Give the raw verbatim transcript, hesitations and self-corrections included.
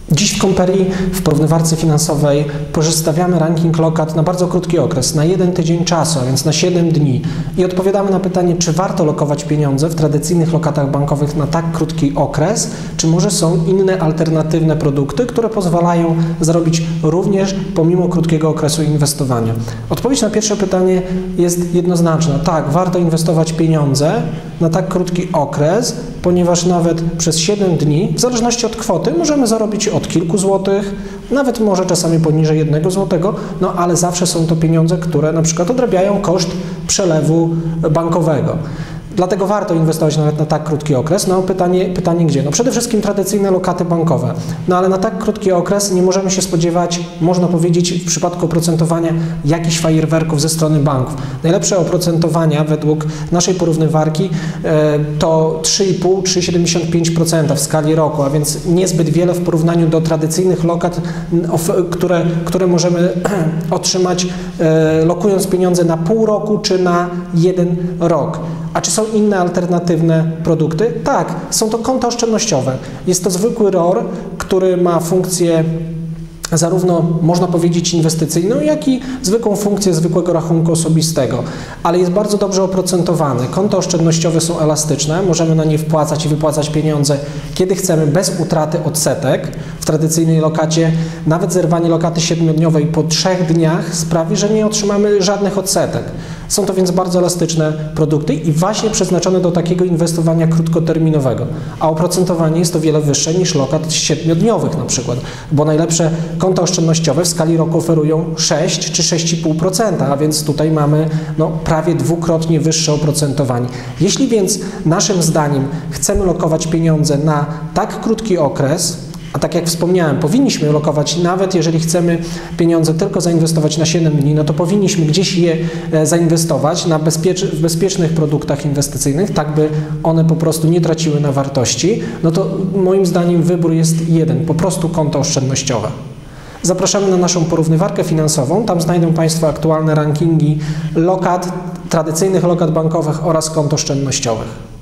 Dziś w Komperii w porównywarce finansowej pozostawiamy ranking lokat na bardzo krótki okres, na jeden tydzień czasu, a więc na siedem dni i odpowiadamy na pytanie, czy warto lokować pieniądze w tradycyjnych lokatach bankowych na tak krótki okres, czy może są inne alternatywne produkty, które pozwalają zarobić również pomimo krótkiego okresu inwestowania. Odpowiedź na pierwsze pytanie jest jednoznaczna. Tak, warto inwestować pieniądze na tak krótki okres, ponieważ nawet przez siedem dni, w zależności od kwoty, możemy zarobić od kilku złotych, nawet może czasami poniżej jednego złotego, no ale zawsze są to pieniądze, które na przykład odrabiają koszt przelewu bankowego. Dlatego warto inwestować nawet na tak krótki okres. No pytanie, pytanie gdzie? No przede wszystkim tradycyjne lokaty bankowe. No ale na tak krótki okres nie możemy się spodziewać, można powiedzieć w przypadku oprocentowania, jakichś fajerwerków ze strony banków. Najlepsze oprocentowania według naszej porównywarki e, to trzy i pół do trzech przecinek siedemdziesiąt pięć procent w skali roku, a więc niezbyt wiele w porównaniu do tradycyjnych lokat, które, które możemy otrzymać e, lokując pieniądze na pół roku czy na jeden rok. A czy są inne alternatywne produkty? Tak, są to konta oszczędnościowe. Jest to zwykły R O R, który ma funkcję zarówno, można powiedzieć, inwestycyjną, jak i zwykłą funkcję zwykłego rachunku osobistego, ale jest bardzo dobrze oprocentowany. Konta oszczędnościowe są elastyczne, możemy na nie wpłacać i wypłacać pieniądze, kiedy chcemy, bez utraty odsetek. W tradycyjnej lokacie nawet zerwanie lokaty siedmiodniowej po trzech dniach sprawi, że nie otrzymamy żadnych odsetek. Są to więc bardzo elastyczne produkty i właśnie przeznaczone do takiego inwestowania krótkoterminowego, a oprocentowanie jest o wiele wyższe niż lokat siedmiodniowych na przykład, bo najlepsze konta oszczędnościowe w skali roku oferują sześć czy sześć i pół procent, a więc tutaj mamy no, prawie dwukrotnie wyższe oprocentowanie. Jeśli więc naszym zdaniem chcemy lokować pieniądze na tak krótki okres, a tak jak wspomniałem, powinniśmy lokować, nawet jeżeli chcemy pieniądze tylko zainwestować na siedem dni, no to powinniśmy gdzieś je zainwestować na bezpiecz w bezpiecznych produktach inwestycyjnych, tak by one po prostu nie traciły na wartości, no to moim zdaniem wybór jest jeden, po prostu konto oszczędnościowe. Zapraszamy na naszą porównywarkę finansową, tam znajdą Państwo aktualne rankingi lokat, tradycyjnych lokat bankowych oraz kont oszczędnościowych.